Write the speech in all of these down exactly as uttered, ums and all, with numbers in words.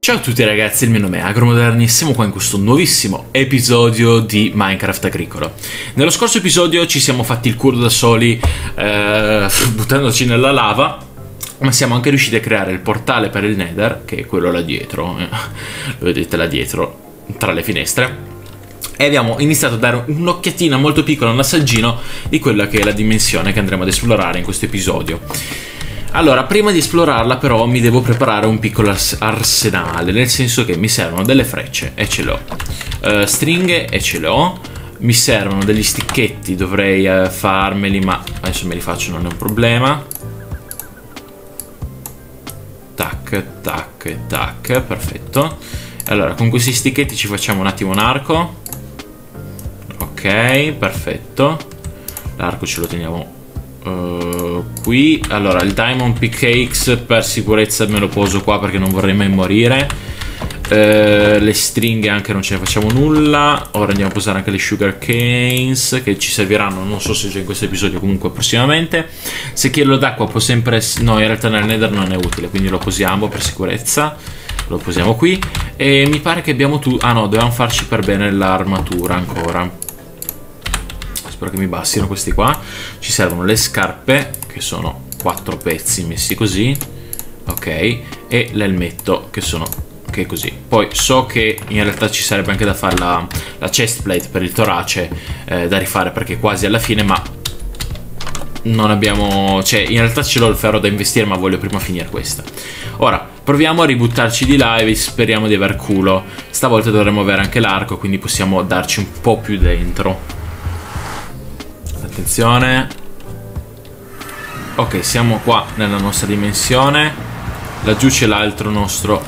Ciao a tutti ragazzi, il mio nome è Agromoderni e siamo qua in questo nuovissimo episodio di Minecraft Agricolo. Nello scorso episodio ci siamo fatti il culo da soli eh, buttandoci nella lava, ma siamo anche riusciti a creare il portale per il Nether, che è quello là dietro, eh, lo vedete là dietro, tra le finestre. E abbiamo iniziato a dare un'occhiatina molto piccola, un assaggino di quella che è la dimensione che andremo ad esplorare in questo episodio. Allora, prima di esplorarla però mi devo preparare un piccolo arsenale, nel senso che mi servono delle frecce, e ce le ho, uh, stringhe, e ce le ho, mi servono degli sticchetti, dovrei uh, farmeli, ma adesso me li faccio, non è un problema. Tac, tac, tac, perfetto. Allora, con questi sticchetti ci facciamo un attimo un arco. Ok, perfetto. L'arco ce lo teniamo Uh, qui. Allora, il Diamond Pickaxe per sicurezza me lo poso qua perché non vorrei mai morire. uh, Le stringhe anche non ce ne facciamo nulla. Ora andiamo a posare anche le Sugar Canes, che ci serviranno, non so se già in questo episodio, comunque prossimamente. Secchiello d'acqua può sempre... no, in realtà nel Nether non è utile, quindi lo posiamo per sicurezza. Lo posiamo qui. E mi pare che abbiamo tu... ah no, dobbiamo farci per bene l'armatura ancora. Spero che mi bastino questi qua. Ci servono le scarpe, che sono quattro pezzi messi così. Ok. E l'elmetto, che sono che è così. Poi so che in realtà ci sarebbe anche da fare la, la chest plate per il torace, eh, da rifare perché è quasi alla fine, ma non abbiamo... cioè in realtà ce l'ho il ferro da investire, ma voglio prima finire questa. Ora proviamo a ributtarci di là e speriamo di aver culo. Stavolta dovremo avere anche l'arco, quindi possiamo darci un po' più dentro. Attenzione. Ok, siamo qua nella nostra dimensione. Laggiù c'è l'altro nostro.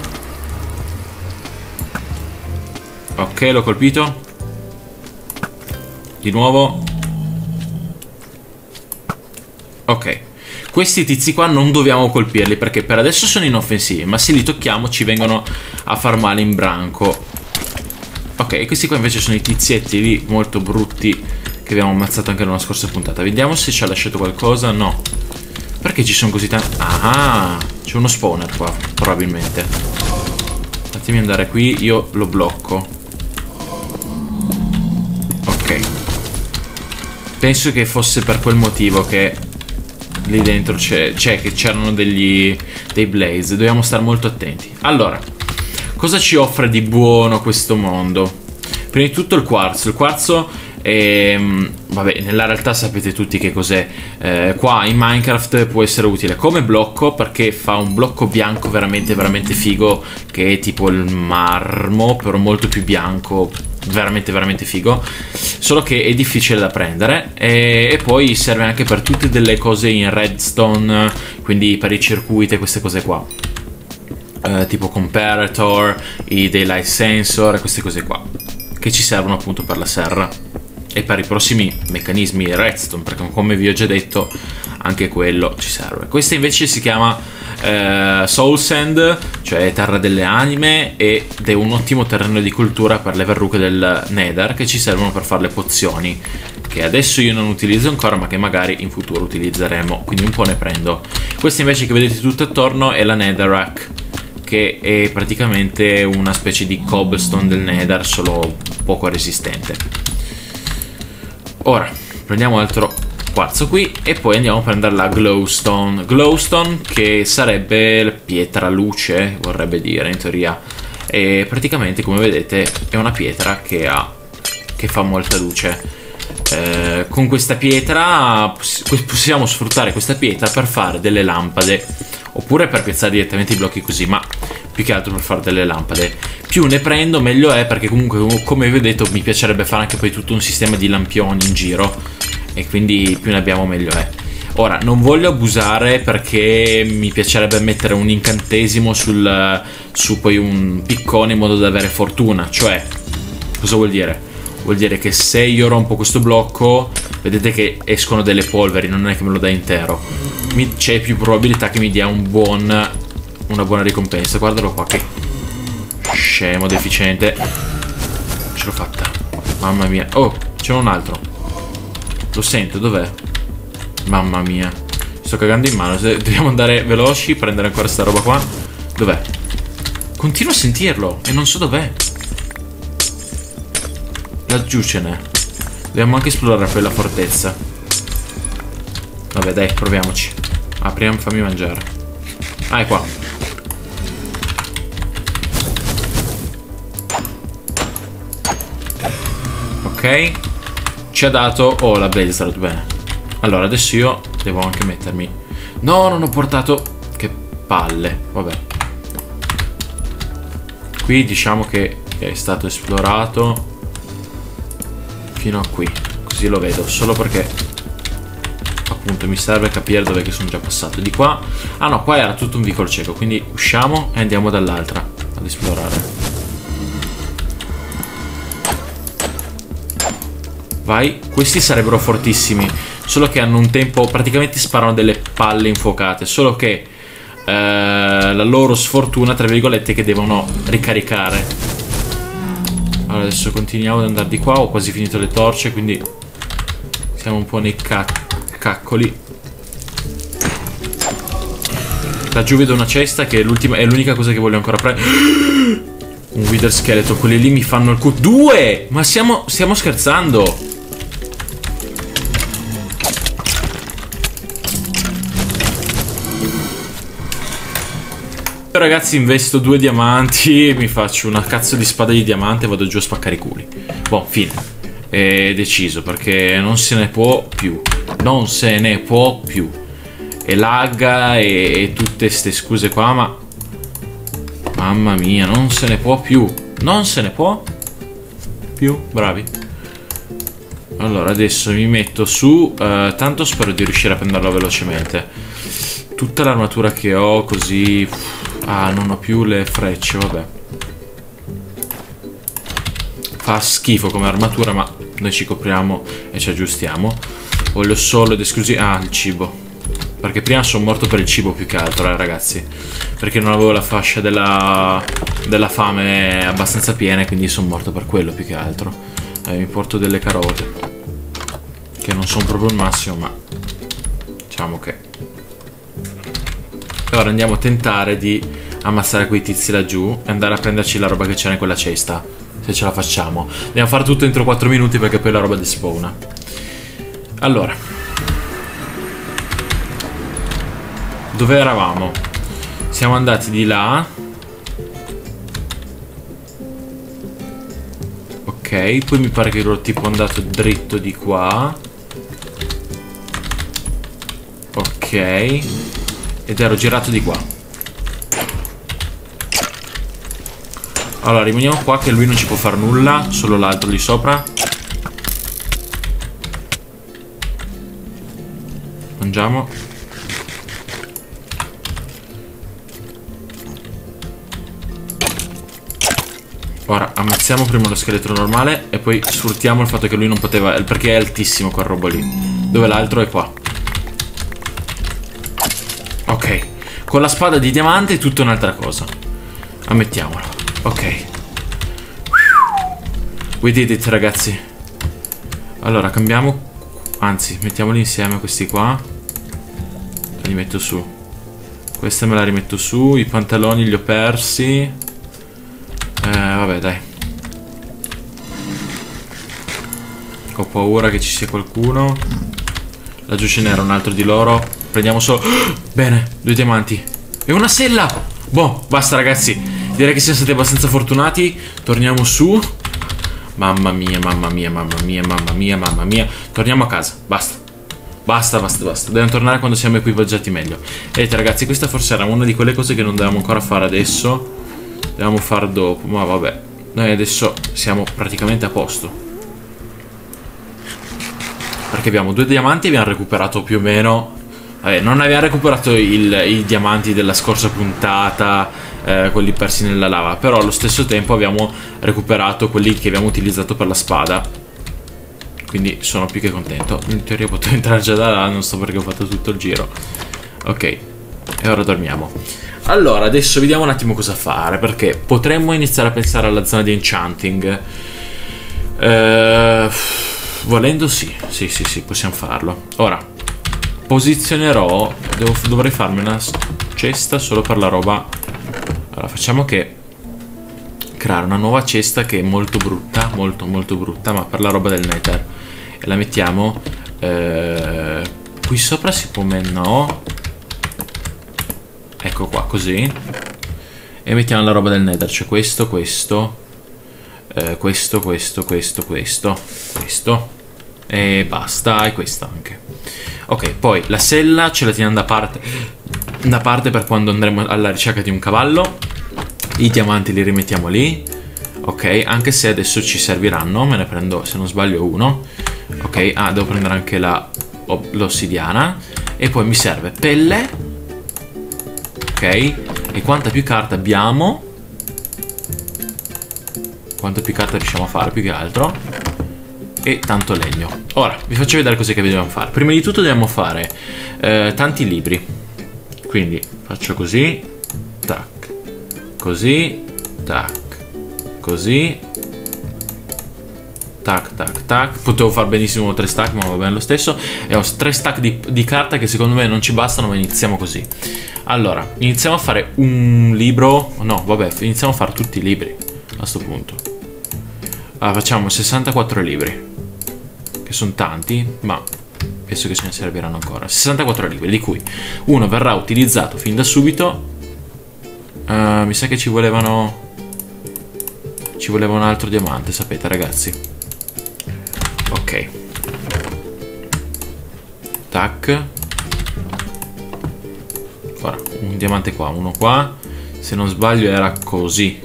Ok, l'ho colpito. Di nuovo. Ok. Questi tizi qua non dobbiamo colpirli perché per adesso sono inoffensivi, ma se li tocchiamo ci vengono a far male in branco. Ok, e questi qua invece sono i tizietti lì molto brutti che abbiamo ammazzato anche nella scorsa puntata. Vediamo se ci ha lasciato qualcosa. No. Perché ci sono così tanti? Ah, c'è uno spawner qua, probabilmente. Fatemi andare qui, io lo blocco. Ok. Penso che fosse per quel motivo che lì dentro c'è, c'è che c'erano degli dei blaze. Dobbiamo stare molto attenti. Allora, cosa ci offre di buono questo mondo? Prima di tutto il quarzo. Il quarzo E, vabbè, nella realtà sapete tutti che cos'è. eh, Qua in Minecraft può essere utile come blocco, perché fa un blocco bianco veramente veramente figo, che è tipo il marmo, però molto più bianco. Veramente veramente figo. Solo che è difficile da prendere. E, e poi serve anche per tutte delle cose in redstone, quindi per i circuiti e queste cose qua, eh, tipo comparator, i daylight sensor e queste cose qua, che ci servono appunto per la serra e per i prossimi meccanismi redstone, perché come vi ho già detto anche quello ci serve. Questa invece si chiama eh, Soul Sand, cioè terra delle anime, ed è un ottimo terreno di coltura per le verruche del Nether, che ci servono per fare le pozioni, che adesso io non utilizzo ancora, ma che magari in futuro utilizzeremo, quindi un po' ne prendo. Questa invece che vedete tutto attorno è la Netherrack, che è praticamente una specie di cobblestone del Nether, solo poco resistente. Ora prendiamo altro quarzo qui e poi andiamo a prendere la glowstone. Glowstone, che sarebbe la pietra luce, vorrebbe dire in teoria. E praticamente, come vedete, è una pietra che ha che fa molta luce. Eh, con questa pietra possiamo sfruttare questa pietra per fare delle lampade, oppure per piazzare direttamente i blocchi così, ma più che altro per fare delle lampade. Più ne prendo meglio è, perché comunque, come vi ho detto, mi piacerebbe fare anche poi tutto un sistema di lampioni in giro, e quindi più ne abbiamo meglio è. Ora, non voglio abusare perché mi piacerebbe mettere un incantesimo sul, su poi un piccone in modo da avere fortuna. Cioè, cosa vuol dire? Vuol dire che se io rompo questo blocco, vedete che escono delle polveri, non è che me lo dà intero. C'è più probabilità che mi dia un buon, una buona ricompensa. Guardalo qua, che scemo deficiente. Ce l'ho fatta. Mamma mia. Oh, c'è un altro. Lo sento, dov'è? Mamma mia. Sto cagando in mano. Dobbiamo andare veloci, prendere ancora sta roba qua. Dov'è? Continuo a sentirlo e non so dov'è. Laggiù ce n'è. Dobbiamo anche esplorare quella fortezza. Vabbè dai, proviamoci. Apriamo, fammi mangiare. Ah, è qua. Ok. Ci ha dato... Oh, la Blaze, bene. Allora, adesso io devo anche mettermi... No, non ho portato... Che palle. Vabbè. Qui diciamo che è stato esplorato fino a qui. Così lo vedo. Solo perché appunto mi serve capire dove che sono già passato. Di qua... Ah no, qua era tutto un vicolo cieco. Quindi usciamo e andiamo dall'altra ad esplorare. Vai. Questi sarebbero fortissimi. Solo che hanno un tempo... Praticamente sparano delle palle infuocate. Solo che eh, la loro sfortuna, tra virgolette, è che devono ricaricare. Allora adesso continuiamo ad andare di qua. Ho quasi finito le torce, quindi siamo un po' nei ca caccoli. Laggiù vedo una cesta che è l'ultima, è l'unica cosa che voglio ancora prendere. Un wither scheletro. Quelli lì mi fanno il culo. Due! Ma siamo, stiamo scherzando. Ragazzi, investo due diamanti, mi faccio una cazzo di spada di diamante e vado giù a spaccare i culi. Boh, fine. È deciso, perché non se ne può più. Non se ne può più. E lagga e, e tutte ste scuse qua, ma... Mamma mia, non se ne può più. Non se ne può più. Bravi. Allora, adesso mi metto su. Uh, tanto spero di riuscire a prenderlo velocemente. Tutta l'armatura che ho, così... Ah, non ho più le frecce, vabbè. Fa schifo come armatura, ma noi ci copriamo e ci aggiustiamo. Voglio solo ed esclusivamente... Ah, il cibo. Perché prima sono morto per il cibo più che altro, eh, ragazzi. Perché non avevo la fascia della, della fame abbastanza piena, quindi sono morto per quello più che altro. Eh, mi porto delle carote, che non sono proprio il massimo, ma... Diciamo che... E ora andiamo a tentare di ammazzare quei tizi laggiù e andare a prenderci la roba che c'è in quella cesta, se ce la facciamo. Dobbiamo fare tutto entro quattro minuti perché poi la roba despawna. Allora, dove eravamo? Siamo andati di là. Ok, poi mi pare che ero tipo andato dritto di qua. Ok. Ed ero girato di qua. Allora rimaniamo qua che lui non ci può fare nulla. Solo l'altro lì sopra. Mangiamo. Ora ammazziamo prima lo scheletro normale e poi sfruttiamo il fatto che lui non poteva, perché è altissimo quel robo lì. Dove l'altro è qua. Ok, con la spada di diamante è tutta un'altra cosa. Ammettiamolo. Ok. We did it, ragazzi. Allora, cambiamo. Anzi, mettiamoli insieme questi qua. Li metto su. Questa me la rimetto su. I pantaloni li ho persi. Eh, vabbè, dai. Ho paura che ci sia qualcuno. Laggiù ce n'era un altro di loro. Prendiamo solo... Bene, due diamanti. E una sella! Boh, basta ragazzi. Direi che siamo stati abbastanza fortunati. Torniamo su. Mamma mia, mamma mia, mamma mia, mamma mia, mamma mia. Torniamo a casa, basta. Basta, basta, basta. Dobbiamo tornare quando siamo equipaggiati meglio. Vedete ragazzi, questa forse era una di quelle cose che non dovevamo ancora fare adesso. Dobbiamo fare dopo, ma vabbè. Noi adesso siamo praticamente a posto. Perché abbiamo due diamanti e abbiamo recuperato più o meno... Vabbè, non abbiamo recuperato il, i diamanti della scorsa puntata, eh, quelli persi nella lava. Però allo stesso tempo abbiamo recuperato quelli che abbiamo utilizzato per la spada. Quindi sono più che contento. In teoria potevo entrare già da là, non so perché ho fatto tutto il giro. Ok, e ora dormiamo. Allora, adesso vediamo un attimo cosa fare, perché potremmo iniziare a pensare alla zona di enchanting. Eh, volendo sì, sì, sì, sì, possiamo farlo. Ora posizionerò, devo, dovrei farmi una cesta solo per la roba. Allora facciamo che creare una nuova cesta che è molto brutta, molto molto brutta, ma per la roba del Nether. E la mettiamo eh, qui sopra. Si può mettere, no, ecco qua, così. E mettiamo la roba del Nether, cioè questo, questo, eh, questo, questo, questo, questo, questo, e basta, e questa anche. Ok, poi la sella ce la teniamo da parte, da parte per quando andremo alla ricerca di un cavallo. I diamanti li rimettiamo lì. Ok, anche se adesso ci serviranno, me ne prendo, se non sbaglio, uno. Ok, ah, devo prendere anche la l'ossidiana. E poi mi serve pelle. Ok, e quanta più carta abbiamo, quanta più carta riusciamo a fare, più che altro. E tanto legno. Ora, vi faccio vedere cos'è che dobbiamo fare. Prima di tutto dobbiamo fare eh, tanti libri. Quindi faccio così, tac, così, tac, così, tac, tac, tac. Potevo far benissimo tre stack, ma va bene lo stesso. E ho tre stack di, di carta che secondo me non ci bastano, ma iniziamo così. Allora, iniziamo a fare un libro. No, vabbè, iniziamo a fare tutti i libri a questo punto. Allora, facciamo sessantaquattro libri, che sono tanti, ma penso che ce ne serviranno ancora. sessantaquattro libri, di cui uno verrà utilizzato fin da subito. Uh, mi sa che ci volevano Ci voleva un altro diamante, sapete ragazzi. Ok, tac. Ora, un diamante qua, uno qua. Se non sbaglio era così.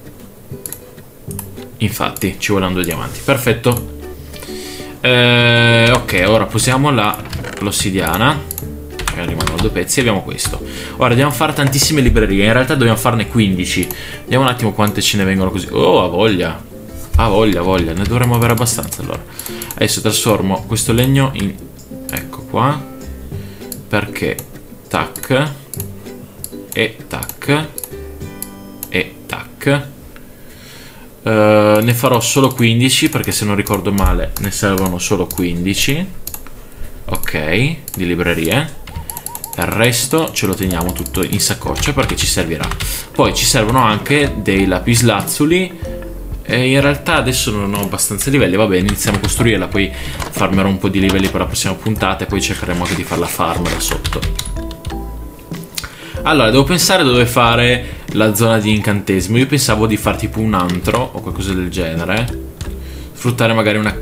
Infatti ci vogliono due diamanti. Perfetto. eh, Ok, ora posiamo l'ossidiana, cioè rimangono due pezzi. Abbiamo questo. Ora dobbiamo fare tantissime librerie. In realtà dobbiamo farne quindici. Vediamo un attimo quante ce ne vengono così. Oh, ha voglia. Ha voglia, voglia. Ne dovremmo avere abbastanza. Allora adesso trasformo questo legno in, ecco qua, perché tac e tac e tac. uh, Ne farò solo quindici, perché se non ricordo male ne servono solo quindici. Ok, di librerie. Il resto ce lo teniamo tutto in saccoccia perché ci servirà. Poi ci servono anche dei lapislazzuli. E in realtà adesso non ho abbastanza livelli. Vabbè, iniziamo a costruirla, poi farmerò un po' di livelli per la prossima puntata. E poi cercheremo anche di fare la farm da sotto. Allora, devo pensare dove fare la zona di incantesimo. Io pensavo di fare tipo un antro o qualcosa del genere. Sfruttare magari una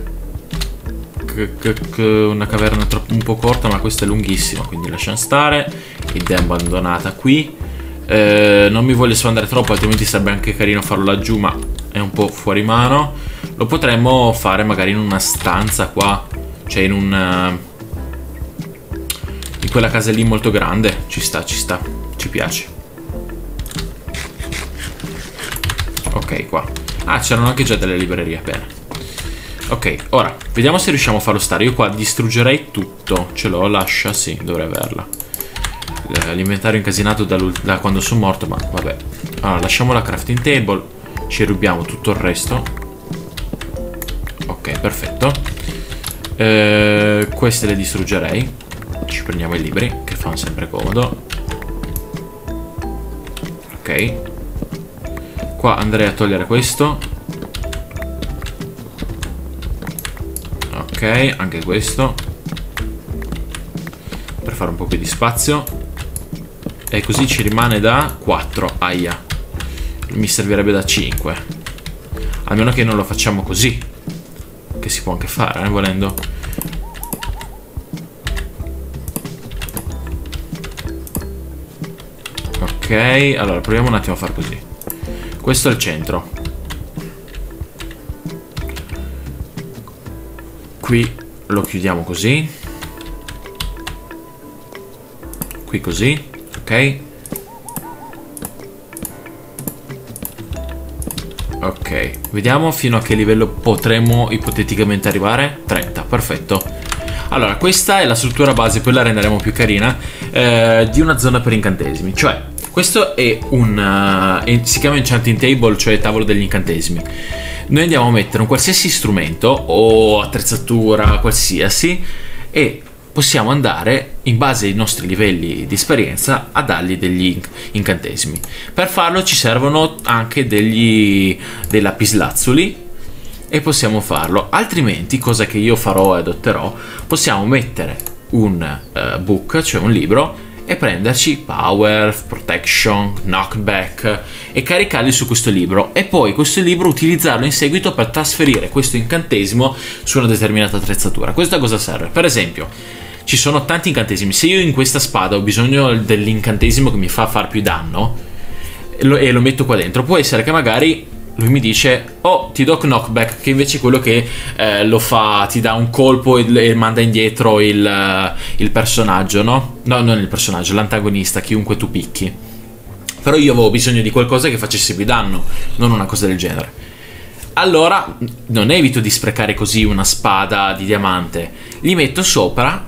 una caverna troppo un po' corta, ma questa è lunghissima, quindi lasciamo stare. Ed è abbandonata qui. eh, Non mi voglio spandere troppo, altrimenti sarebbe anche carino farlo laggiù, ma è un po' fuori mano. Lo potremmo fare magari in una stanza qua, cioè in un in quella casa lì molto grande. Ci sta, ci sta, ci piace. Ok, qua. Ah, c'erano anche già delle librerie, bene. Ok, ora vediamo se riusciamo a farlo stare. Io qua distruggerei tutto. Ce l'ho, lascia, sì, dovrei averla. L'inventario incasinato da, da quando sono morto, ma vabbè. Allora, lasciamo la crafting table. Ci rubiamo tutto il resto. Ok, perfetto. eh, Queste le distruggerei. Ci prendiamo i libri, che fanno sempre comodo. Ok. Qua andrei a togliere questo. Ok, anche questo, per fare un po' più di spazio. E così ci rimane da quattro. Aia, mi servirebbe da cinque. Almeno che non lo facciamo così, che si può anche fare, eh, volendo. Ok, allora proviamo un attimo a far così. Questo è il centro. Qui lo chiudiamo così. Qui così. Ok. Ok, vediamo fino a che livello potremmo ipoteticamente arrivare. trenta, perfetto. Allora, questa è la struttura base, poi la renderemo più carina, eh, di una zona per incantesimi. Cioè, questo è un uh, si chiama enchanting table, cioè tavolo degli incantesimi. Noi andiamo a mettere un qualsiasi strumento o attrezzatura qualsiasi, e possiamo andare, in base ai nostri livelli di esperienza, a dargli degli incantesimi. Per farlo ci servono anche degli dei lapislazzuli, e possiamo farlo. Altrimenti, cosa che io farò e adotterò, possiamo mettere un uh, book, cioè un libro, e prenderci power, protection, knockback e caricarli su questo libro, e poi questo libro utilizzarlo in seguito per trasferire questo incantesimo su una determinata attrezzatura. Questo a cosa serve? Per esempio, ci sono tanti incantesimi. Se io in questa spada ho bisogno dell'incantesimo che mi fa far più danno e lo, e lo metto qua dentro, può essere che magari lui mi dice: oh, ti do knockback, che invece è quello che eh, lo fa, ti dà un colpo e, e manda indietro il, il personaggio, no? No, non il personaggio, l'antagonista, chiunque tu picchi. Però io avevo bisogno di qualcosa che facesse più danno, non una cosa del genere. Allora non evito di sprecare così una spada di diamante, gli metto sopra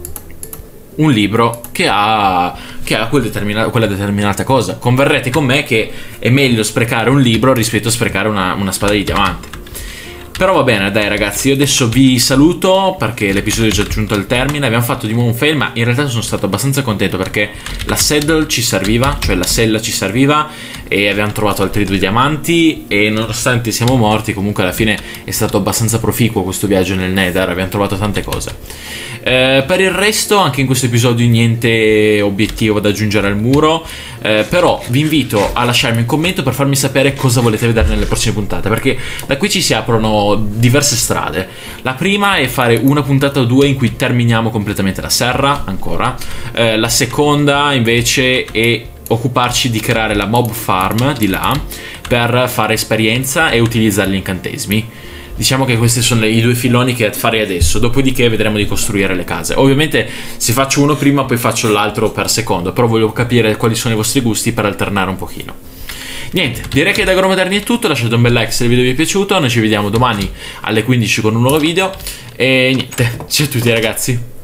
un libro che ha, che ha quel determina, quella determinata cosa. Converrete con me che è meglio sprecare un libro rispetto a sprecare una, una spada di diamante. Però va bene, dai ragazzi, io adesso vi saluto perché l'episodio è già giunto al termine. Abbiamo fatto di nuovo un fail, ma in realtà sono stato abbastanza contento perché la saddle ci serviva, cioè la sella ci serviva, e abbiamo trovato altri due diamanti, e nonostante siamo morti comunque alla fine è stato abbastanza proficuo questo viaggio nel Nether, abbiamo trovato tante cose. Eh, per il resto anche in questo episodio niente obiettivo da aggiungere al muro, eh, però vi invito a lasciarmi un commento per farmi sapere cosa volete vedere nelle prossime puntate, perché da qui ci si aprono diverse strade. La prima è fare una puntata o due in cui terminiamo completamente la serra ancora, eh, la seconda invece è occuparci di creare la mob farm di là per fare esperienza e utilizzare gli incantesimi. Diciamo che questi sono i due filoni che farei adesso, dopodiché vedremo di costruire le case. Ovviamente se faccio uno prima poi faccio l'altro per secondo, però voglio capire quali sono i vostri gusti per alternare un pochino. Niente, direi che da Agromoderni è tutto, lasciate un bel like se il video vi è piaciuto, noi ci vediamo domani alle quindici con un nuovo video, e niente, ciao a tutti ragazzi.